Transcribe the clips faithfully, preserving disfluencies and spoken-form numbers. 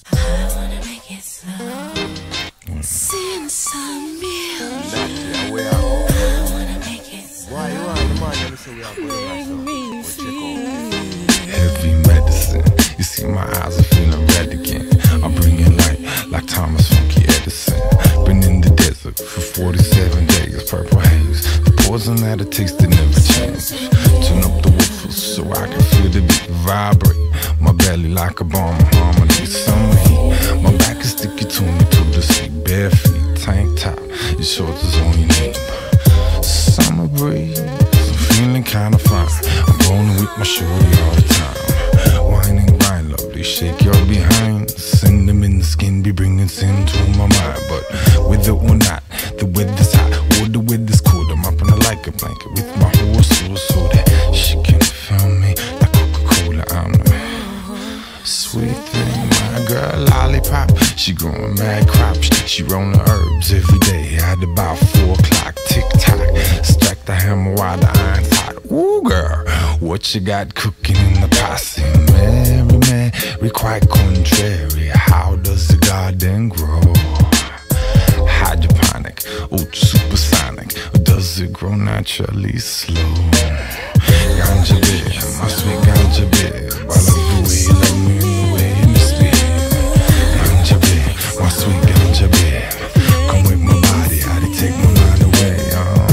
I wanna make it slow. Since I'm real, I wanna make it slow. Why you want the man? So we are going to me feel heavy medicine. You see my eyes are feeling red again. I'm bringing light like Thomas Funky Edison. Been in the desert for forty-seven days. Purple haze, the poison that it tastes, it never change. Turn up the woofers so I can feel the beat vibrate. My belly like a bomb harmony. Summer heat, my back is sticky to me to the seat. Bare feet, tank top, your shorts is on your knee. Summer breeze, I'm feeling kinda fine. I'm rolling with my shorty all the time. Wine and grind, lovely, shake your behind. Send them in the skin, be bringing sin to my mind. But whether or not the weather's hot or the weather's cold, I'm up on a like a blanket with my horse soul so that she can feel me like Coca-Cola. I'm the sweet thing, my girl lollipop. She growing mad crops, she rolling herbs every day at about four o'clock. Tick tock, stack the hammer while the iron's hot. Ooh girl, what you got cooking in the posse? Mary, Mary, quite contrary. How does the garden grow? Hydroponic, ultra supersonic, or does it grow naturally slow? Ganja beer, my sweet ganja beer. I love the way you love me and the way you misbehave. Ganja beer, my sweet ganja beer. Come with my body, how to take my mind away. Uh.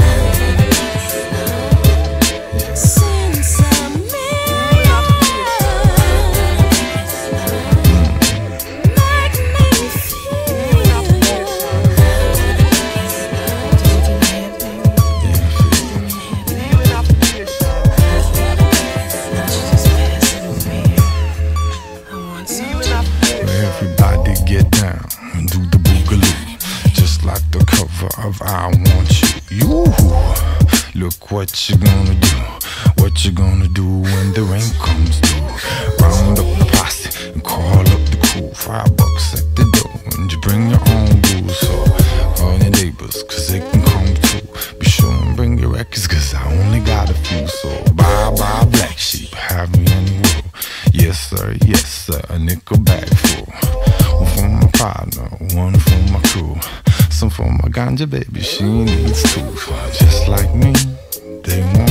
since I'm real. Make me feel. Everybody get down and do the boogaloo, just like the cover of I Want You. You, look what you gonna do, what you gonna do when the rain comes through. Round up the posse and call up the crew. Five bucks at the door and you bring your own booze. So all your neighbors, cause they can come too. Be sure and bring your records, cause I only got a few. So bye bye black sheep, have me anywhere. Yes sir, yes sir, a nickel bag full. One for my partner, one for my crew. Some for my ganja baby, she needs two. Just like me, they want